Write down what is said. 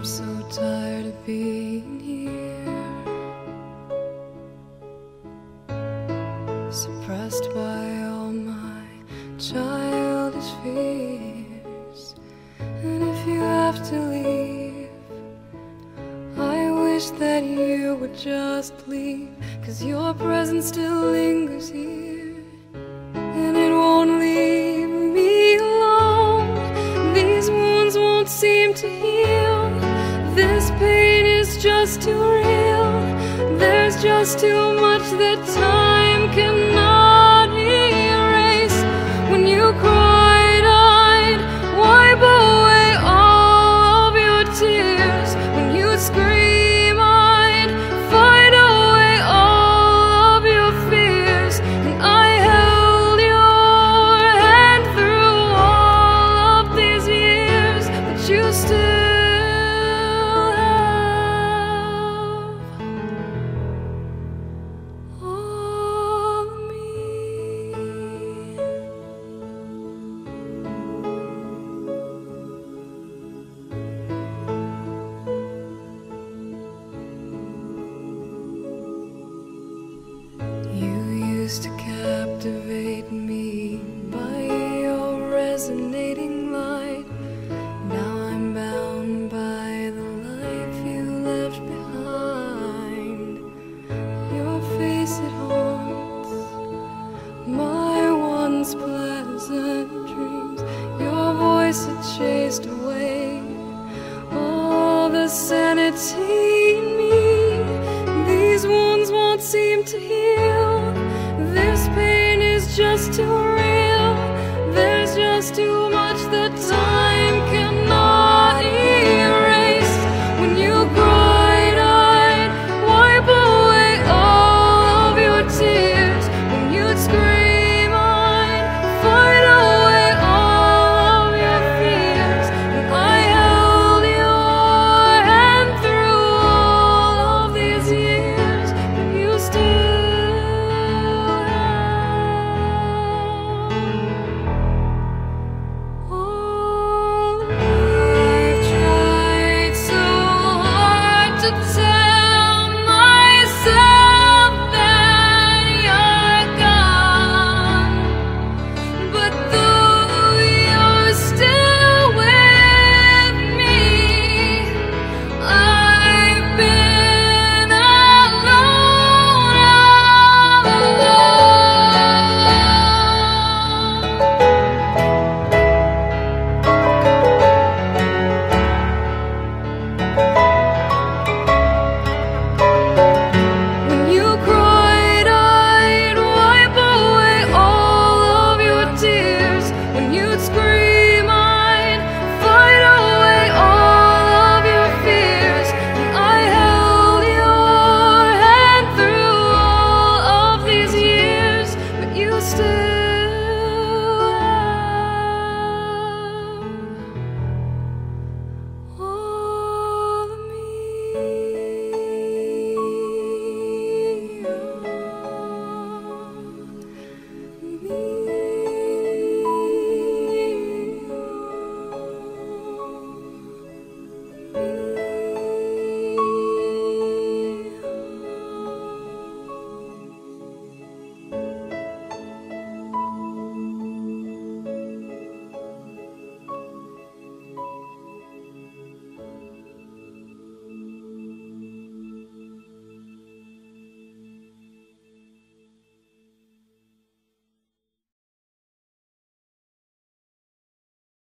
I'm so tired of being here, suppressed by all my childish fears. And if you have to leave, I wish that you would just leave, 'cause your presence still lingers here, and it won't leave me alone. These wounds won't seem to heal. This pain is just too real. There's just too much that time cannot erase. When you cried, I'd wipe away all of your tears. When you scream, I'd fight away all of your fears. And I held your hand through all of these years, but you still to captivate me by your resonating light. Now I'm bound by the life you left behind. Your face, it haunts my once pleasant dreams. Your voice, it chased away all the sanity in me. These wounds won't seem to heal. This pain is just too